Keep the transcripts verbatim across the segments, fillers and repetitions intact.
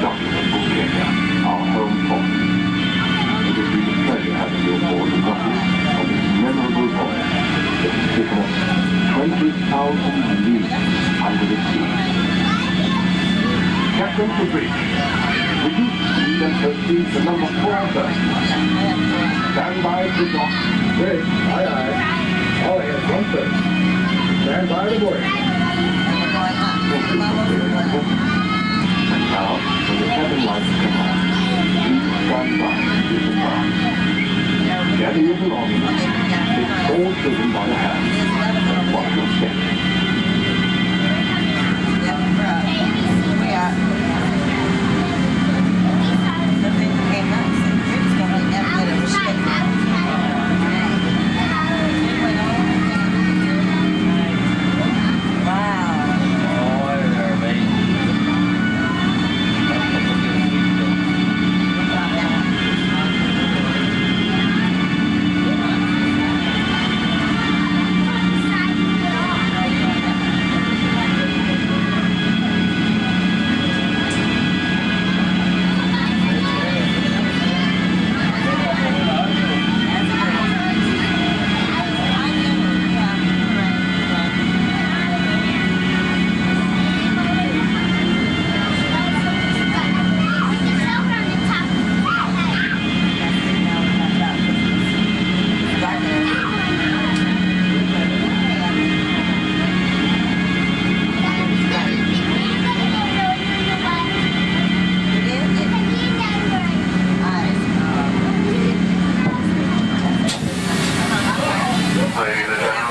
docking at Bulgaria, our home port. It has been a pleasure having you aboard the Rocket on this memorable voyage that has taken us twenty thousand leagues under the sea. Captain to bridge, would you speed and proceed to number four berth? Stand by to dock. Bridge, aye aye. All hands one first. Stand by the board. And now, when the cabin lights come on, please stand by to disembark. Gather your belongings, take all children by the hand, and watch your step.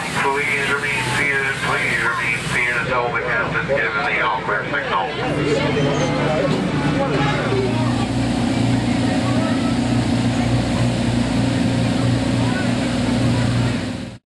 Please remain seated until the captain gives the all clear signal.